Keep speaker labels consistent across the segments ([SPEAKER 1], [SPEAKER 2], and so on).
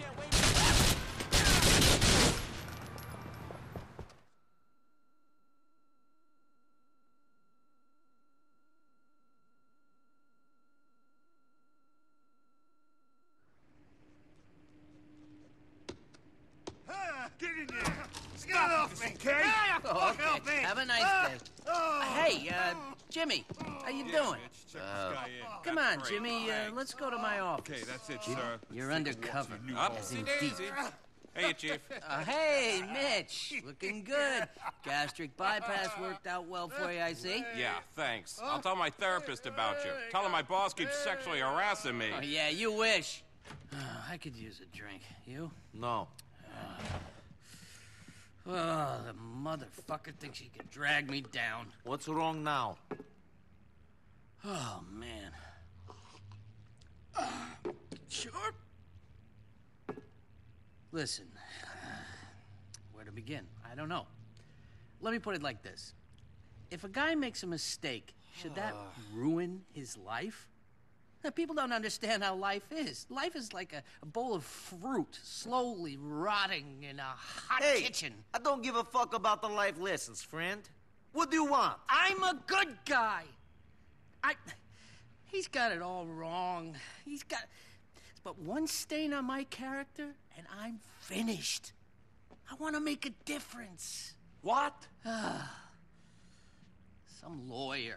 [SPEAKER 1] Get in there! Get off me, okay?
[SPEAKER 2] Oh, okay. Have a nice day. Hey, Jimmy, how you doing? Come on, Jimmy, let's go to my office.
[SPEAKER 1] Okay, that's it, sir.
[SPEAKER 2] You're undercover.
[SPEAKER 3] Upsy-daisy. Hey, Chief.
[SPEAKER 2] Hey, Mitch, looking good. Gastric bypass worked out well for you, I see.
[SPEAKER 3] Yeah, thanks. I'll tell my therapist about you. Tell him my boss keeps sexually harassing me.
[SPEAKER 2] Oh, yeah, you wish. I could use a drink. You?
[SPEAKER 4] No.
[SPEAKER 2] Oh, the motherfucker thinks he can drag me down.
[SPEAKER 4] What's wrong now?
[SPEAKER 2] Oh, man. Sure. Listen, where to begin? I don't know. Let me put it like this. If a guy makes a mistake, should that ruin his life? Now, people don't understand how life is. Life is like a bowl of fruit slowly rotting in a hot kitchen.
[SPEAKER 4] I don't give a fuck about the life lessons, friend. What do you want?
[SPEAKER 2] I'm a good guy. He's got it all wrong. He's got but one stain on my character, and I'm finished. I want to make a difference.
[SPEAKER 4] What?
[SPEAKER 2] Some lawyer.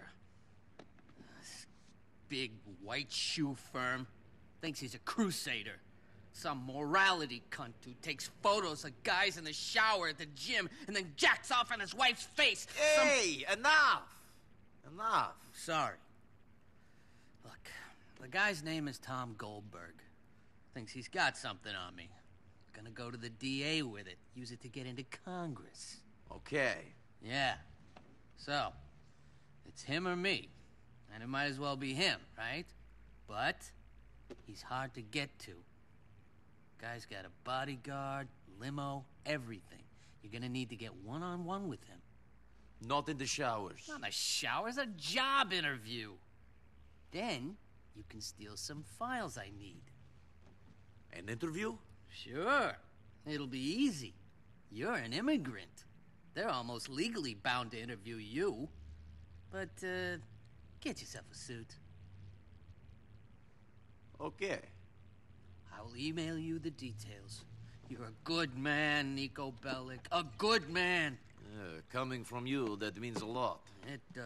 [SPEAKER 2] Big white shoe firm. Thinks he's a crusader. Some morality cunt who takes photos of guys in the shower at the gym and then jacks off on his wife's face.
[SPEAKER 4] Hey, enough! Enough.
[SPEAKER 2] Sorry. Look, the guy's name is Tom Goldberg. Thinks he's got something on me. Gonna go to the DA with it. Use it to get into Congress.
[SPEAKER 4] Okay.
[SPEAKER 2] Yeah. So, it's him or me. And it might as well be him, right? But he's hard to get to. Guy's got a bodyguard, limo, everything. You're gonna need to get one-on-one with him.
[SPEAKER 4] Not in the showers.
[SPEAKER 2] Not in the showers, a job interview. Then you can steal some files I need.
[SPEAKER 4] An interview?
[SPEAKER 2] Sure. It'll be easy. You're an immigrant. They're almost legally bound to interview you. But, get yourself a suit.
[SPEAKER 4] Okay.
[SPEAKER 2] I will email you the details. You're a good man, Niko Bellic. A good man.
[SPEAKER 4] Coming from you, that means a lot.
[SPEAKER 2] It does.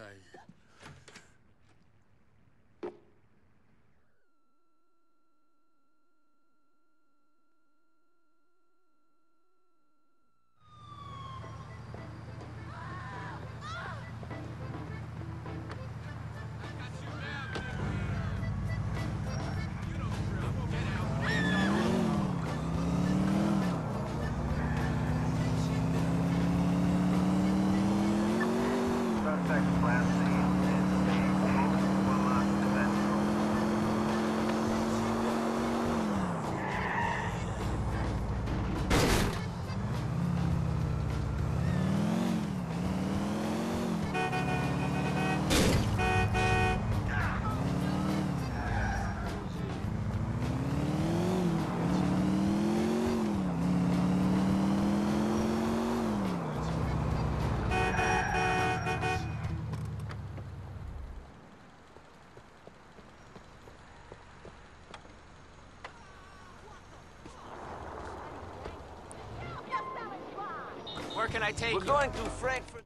[SPEAKER 5] Where can I take you?
[SPEAKER 4] We're going to Frankfurt.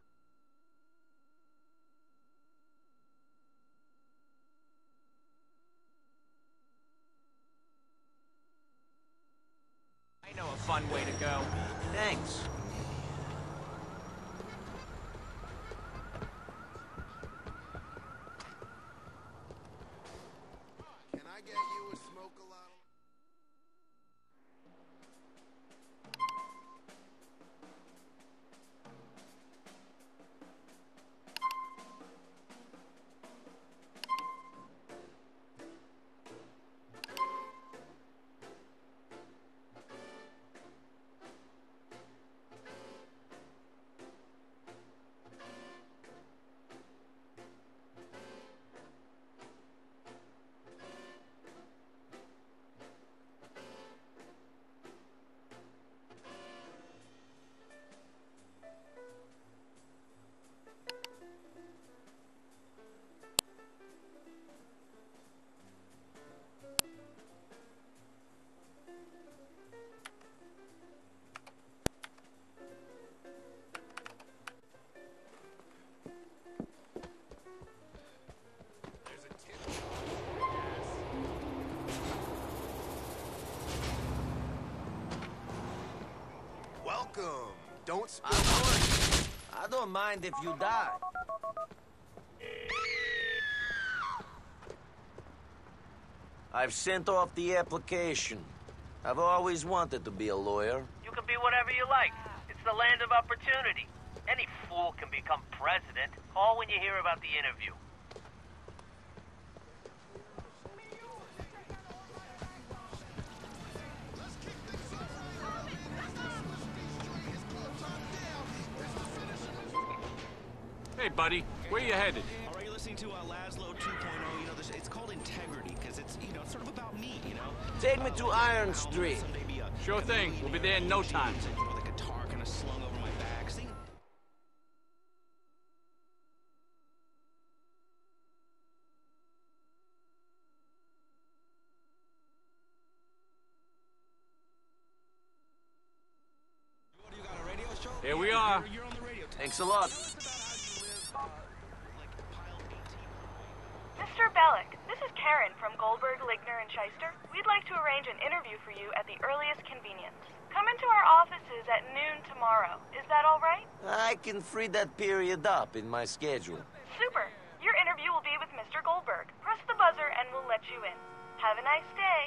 [SPEAKER 5] I know a fun way to go.
[SPEAKER 4] Thanks.
[SPEAKER 1] Can I get you a smoke a lot?
[SPEAKER 4] I don't mind if you die. I've sent off the application. I've always wanted to be a lawyer.
[SPEAKER 6] You can be whatever you like. It's the land of opportunity. Any fool can become president. Call when you hear about the interview.
[SPEAKER 3] Hey, buddy, where you headed?
[SPEAKER 7] All right, you're listening to Laszlo 2.0. You know, it's called integrity because it's, you know, sort of about me, you know?
[SPEAKER 4] Take me to Iron Street.
[SPEAKER 7] Someday be a-
[SPEAKER 3] Sure thing. We'll be there in no time.
[SPEAKER 7] You know, the guitar kind of slung over my back. Sing. You got a radio show?
[SPEAKER 3] Here we are.
[SPEAKER 7] You're on the radio.
[SPEAKER 4] Thanks a lot.
[SPEAKER 8] Mr. Bellick, this is Karen from Goldberg, Ligner, and Shyster. We'd like to arrange an interview for you at the earliest convenience. Come into our offices at noon tomorrow. Is that all right?
[SPEAKER 4] I can free that period up in my schedule.
[SPEAKER 8] Super. Your interview will be with Mr. Goldberg. Press the buzzer and we'll let you in. Have a nice day.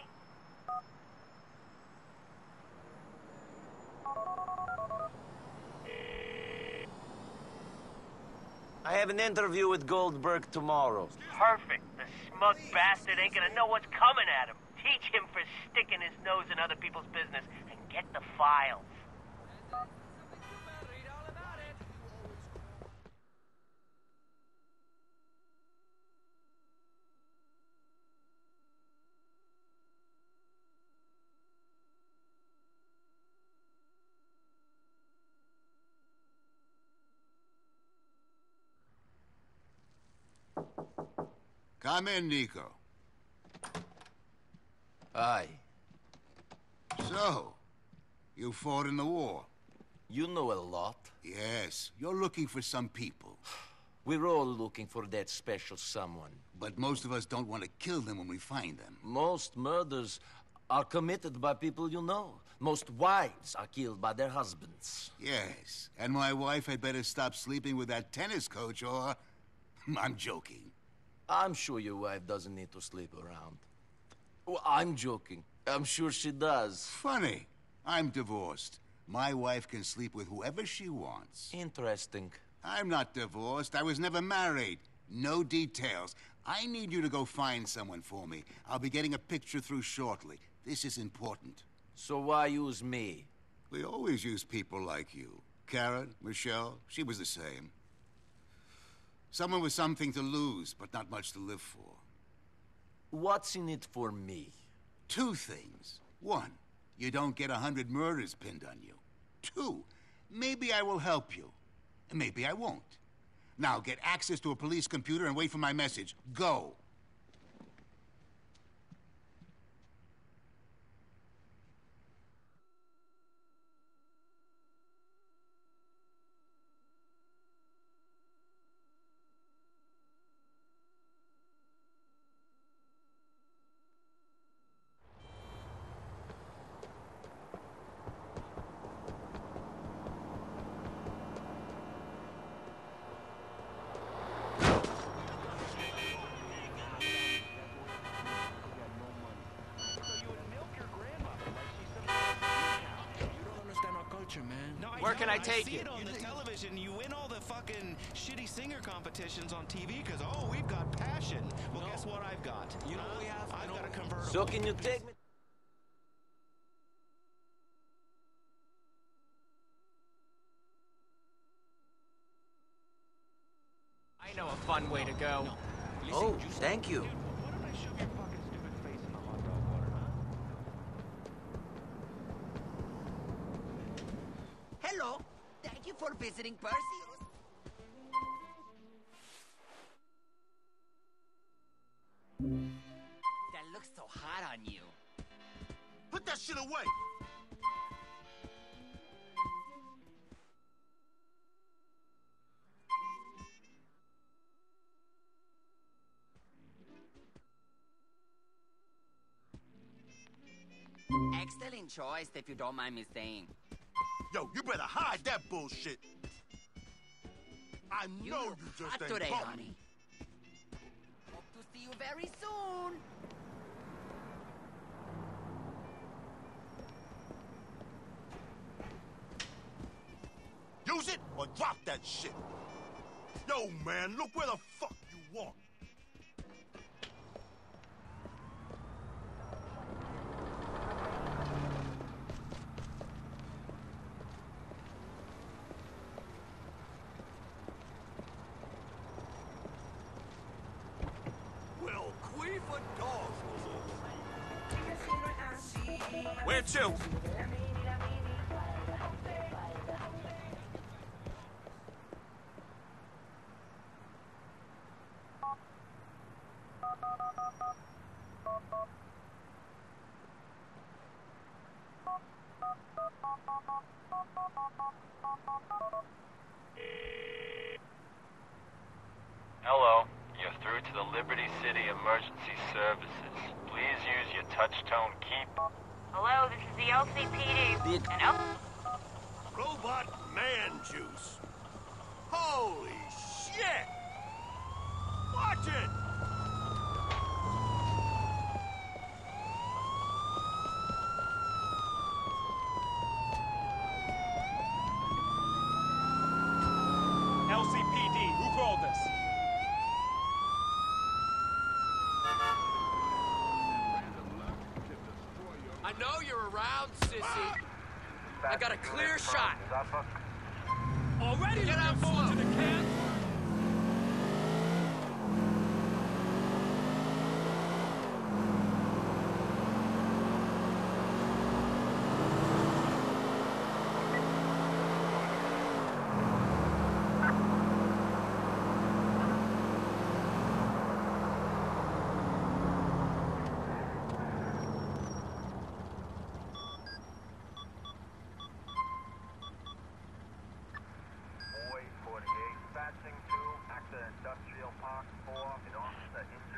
[SPEAKER 4] I have an interview with Goldberg tomorrow.
[SPEAKER 6] Perfect. The smug bastard ain't gonna know what's coming at him. Teach him for sticking his nose in other people's business and get the files.
[SPEAKER 1] Come in, Nico.
[SPEAKER 4] Aye.
[SPEAKER 1] So, you fought in the war?
[SPEAKER 4] You know a lot.
[SPEAKER 1] Yes, you're looking for some people.
[SPEAKER 4] We're all looking for that special someone.
[SPEAKER 1] But most of us don't want to kill them when we find them.
[SPEAKER 4] Most murders are committed by people you know. Most wives are killed by their husbands.
[SPEAKER 1] Yes, and my wife had better stop sleeping with that tennis coach or... I'm joking.
[SPEAKER 4] I'm sure your wife doesn't need to sleep around. Well, I'm joking. I'm sure she does.
[SPEAKER 1] Funny. I'm divorced. My wife can sleep with whoever she wants.
[SPEAKER 4] Interesting.
[SPEAKER 1] I'm not divorced. I was never married. No details. I need you to go find someone for me. I'll be getting a picture through shortly. This is important.
[SPEAKER 4] So why use me?
[SPEAKER 1] We always use people like you. Karen, Michelle, she was the same. Someone with something to lose, but not much to live for.
[SPEAKER 4] What's in it for me?
[SPEAKER 1] Two things. One, you don't get 100 murders pinned on you. Two, maybe I will help you. Maybe I won't. Now get access to a police computer and wait for my message. Go.
[SPEAKER 7] Man. No,
[SPEAKER 5] Where can I
[SPEAKER 7] don't.
[SPEAKER 5] take
[SPEAKER 7] see
[SPEAKER 5] you?
[SPEAKER 7] it on the television. You win all the fucking shitty singer competitions on TV because, oh, we've got passion. Well, guess what I've got? You know what we have? I've got a convertible.
[SPEAKER 4] So can you take me?
[SPEAKER 5] I know a fun way to go.
[SPEAKER 4] Oh, thank you.
[SPEAKER 7] Why don't I shove your fucking stupid face in the hot dog water, huh?
[SPEAKER 9] Hello. Thank you for visiting Perseus. That looks so hot on you.
[SPEAKER 1] Put that shit away!
[SPEAKER 9] Excellent choice, if you don't mind me saying.
[SPEAKER 1] Yo, you better hide that bullshit. I
[SPEAKER 9] You
[SPEAKER 1] know
[SPEAKER 9] look
[SPEAKER 1] you just
[SPEAKER 9] hot
[SPEAKER 1] ain't
[SPEAKER 9] today,
[SPEAKER 1] coming.
[SPEAKER 9] honey. Hope to see you very soon.
[SPEAKER 10] Use it or drop that shit. Yo, man, look where the fuck you want. Well, Queefer Dawes was
[SPEAKER 3] Where to?
[SPEAKER 11] Hello, you're through to the Liberty City Emergency Services. Please use your touch-tone key.
[SPEAKER 8] Hello, this is the LCPD. And
[SPEAKER 10] Robot Man Juice. Holy shit! Watch it!
[SPEAKER 3] LCPD, who called us?
[SPEAKER 5] I know you're around, sissy. I got a clear shot.
[SPEAKER 3] Already
[SPEAKER 5] Get out slow.
[SPEAKER 3] to the camp?
[SPEAKER 11] Boy 48, passing to Acta Industrial Park 4, an officer injured.